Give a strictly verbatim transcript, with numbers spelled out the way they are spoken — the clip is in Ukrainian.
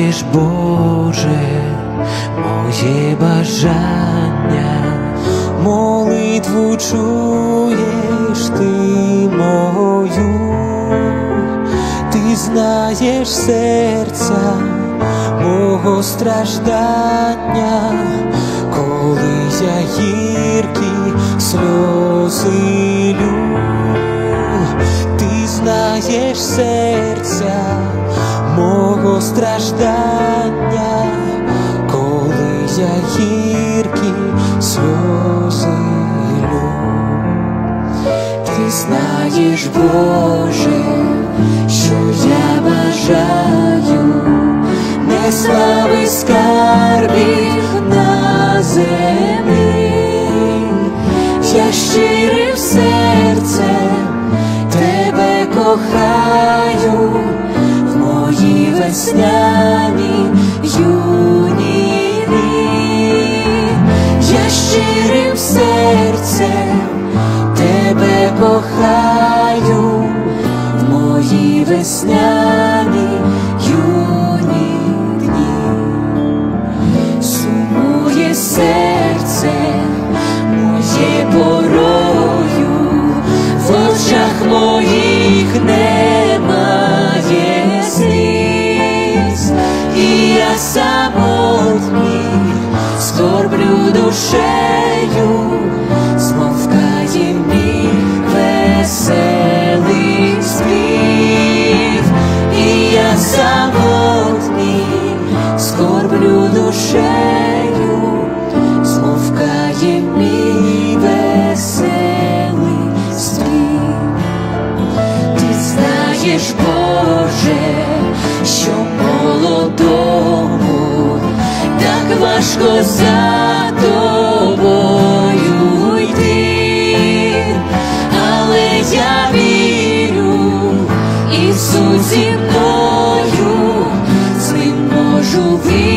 знаєш, Боже, моє бажання, молитву чуєш ти мою, ти знаєш серця мого страждання, коли я гіркі сльози лю. Ти знаєш серця мого страждання, коли я гіркі сльози лю. Ти знаєш, Боже, що я бажаю не слави скарбів на землі, я щирим серцем тебе кохаю в мої весняні юні дні. Я щирим серцем тебе кохаю в мої весняні юні дні. Сумує серце моє порою, в очах моїх немає сліз, і я самотній скорблю душею, змовкає мій веселий спів. І я самотній скорблю душею, змовкає мій веселий спів. Ти знаєш, Боже, що молодому так важко за тобою йти, але я вірю, Ісус зі мною, з ним можу вірити.